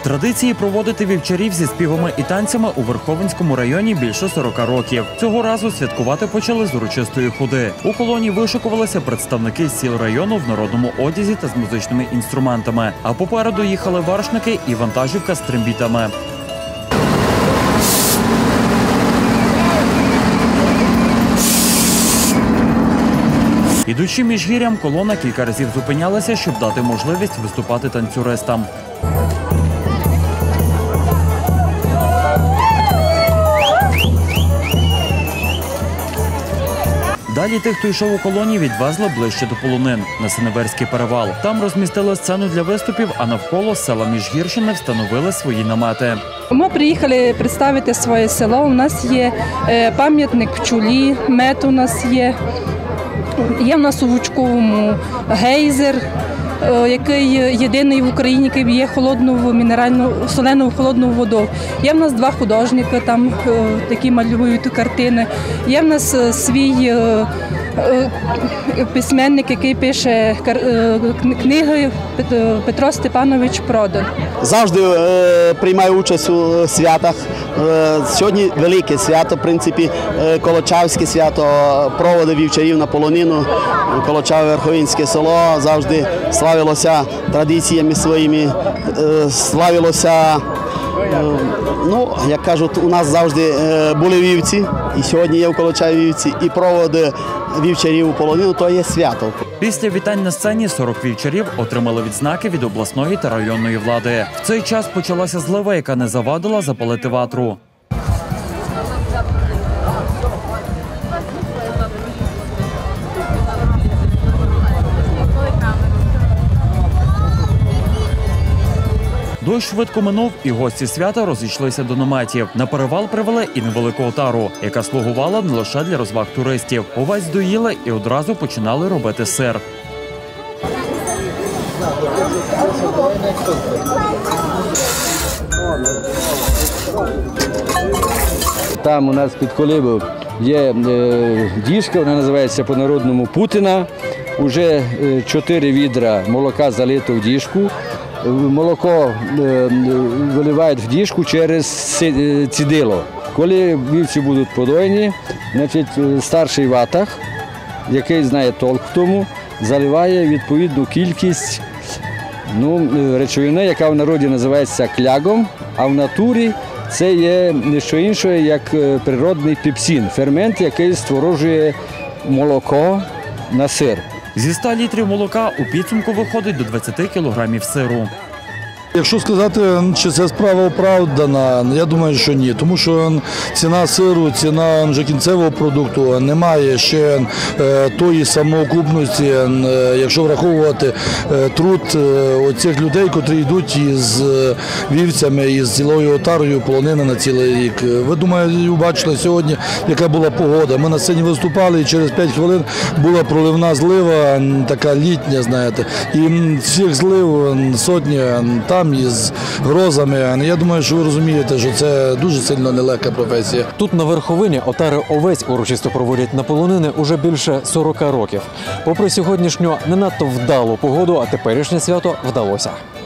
Традиції проводити вівчарів зі співами і танцями у Верховинському районі більше 40 років. Цього разу святкувати почали з урочистої ходи. У колоні вишикувалися представники сіл району в народному одязі та з музичними інструментами. А попереду їхали вершники і вантажівка з трембітами. Ідучи міжгір'ям, колона кілька разів зупинялася, щоб дати можливість виступати танцюристам. Далі тих, хто йшов у колоні, відвезли ближче до полонин – на Синеверський перевал. Там розмістили сцену для виступів, а навколо села Міжгірщини встановили свої намети. Ми приїхали представити своє село. У нас є пам'ятник пчолі, мед у нас є. Є в нас у Вучковому гейзер, який єдиний в Україні, який б'є холодну мінеральну, солену холодну воду. Є в нас два художники, там такі малюють картини. Є в нас свій письменник, який пише книги, Петро Степанович Продан. Завжди приймаю участь у святах. Сьогодні велике свято, в принципі, Колочавське свято, проводи вівчарів на полонину. Колочаве Верховинське село завжди славилося традиціями своїми, славилося, ну, як кажуть, у нас завжди були вівці, і сьогодні є в Колочаві вівці, і проводи вівчарів у полонину – то є свято. Після вітань на сцені 40 вівчарів отримали відзнаки від обласної та районної влади. В цей час почалася злива, яка не завадила запалити ватру. Дощ швидко минув, і гості свята розійшлися до наметів. На перевал привели і невелику отару, яка слугувала не лише для розваг туристів. Овець доїли і одразу починали робити сир. Там у нас під колибою є діжка, вона називається по-народному Путина. Уже 4 відра молока залито в діжку. Молоко виливають в діжку через цідило. Коли вівці будуть подоєні, значить, старший ватаг, який знає толк в тому, заливає відповідну кількість речовини, яка в народі називається клягом, а в натурі це є не що інше, як природний пепсин, фермент, який створює молоко на сир. Зі 100 літрів молока у підсумку виходить до 20 кілограмів сиру. Якщо сказати, чи це справа оправдана, я думаю, що ні. Тому що ціна сиру, ціна вже кінцевого продукту немає ще тої самоокупності, якщо враховувати труд оцих людей, котрі йдуть із вівцями, із цілою отарою полонини на цілий рік. Ви, думаю, бачили сьогодні, яка була погода. Ми на сцені виступали, і через 5 хвилин була проливна злива, така літня, знаєте. І всіх злив сотні там із грозами. Я думаю, що ви розумієте, що це дуже сильно нелегка професія. Тут на Верховині отари овець урочисто проводять на полонини уже більше 40 років. Попри сьогоднішню не надто вдалу погоду, а теперішнє свято вдалося.